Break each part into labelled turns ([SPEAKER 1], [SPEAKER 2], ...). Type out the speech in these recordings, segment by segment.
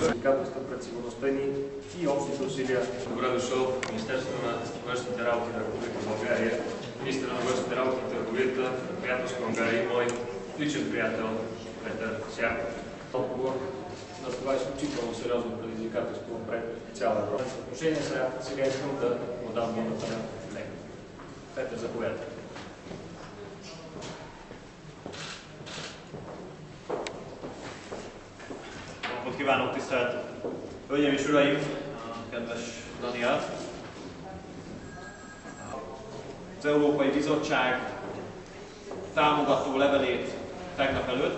[SPEAKER 1] предизвикателства пред сигурността ни и общите усилия.
[SPEAKER 2] Добре дошъл в Министерството на външните работи на Република България, министър на външните работи и търговията, приятелска Унгария и мой личен приятел Петър Сярков.
[SPEAKER 1] Отговор на това изключително сериозно предизвикателство пред цяла Европа. В отношение сега искам да му дам думата на него. Петър, заповядайте.
[SPEAKER 3] Napot kívánok, tisztelt Hölgyeim és Uraim, kedves Daniel! Az Európai Bizottság támogató levelét tegnap előtt,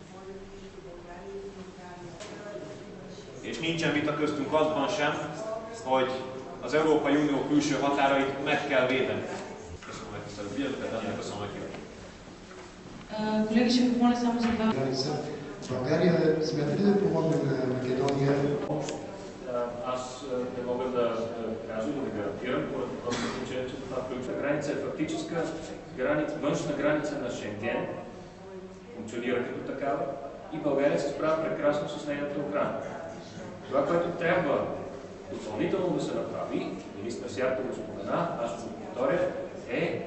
[SPEAKER 3] és nincsen vita köztünk azban sem, hogy az Európai Unió külső határait meg kell védeni. Köszönöm, hogy tisztelt. Köszönöm, hogy
[SPEAKER 4] Колеги, ще ви помоля само за това.
[SPEAKER 5] България смята ли да помогне на Македония?
[SPEAKER 1] Аз не мога да кажа или да гарантирам, поради просто причина, че това включва граница е фактическа граница, външна граница на Шенген, функционира като такава и България се справя прекрасно с нейната охрана. Това, което трябва допълнително да се направи, министър Сярков го спомена, аз ще го повторя, е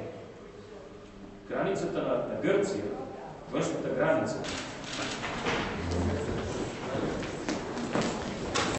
[SPEAKER 1] границата на Гърция, външната граница,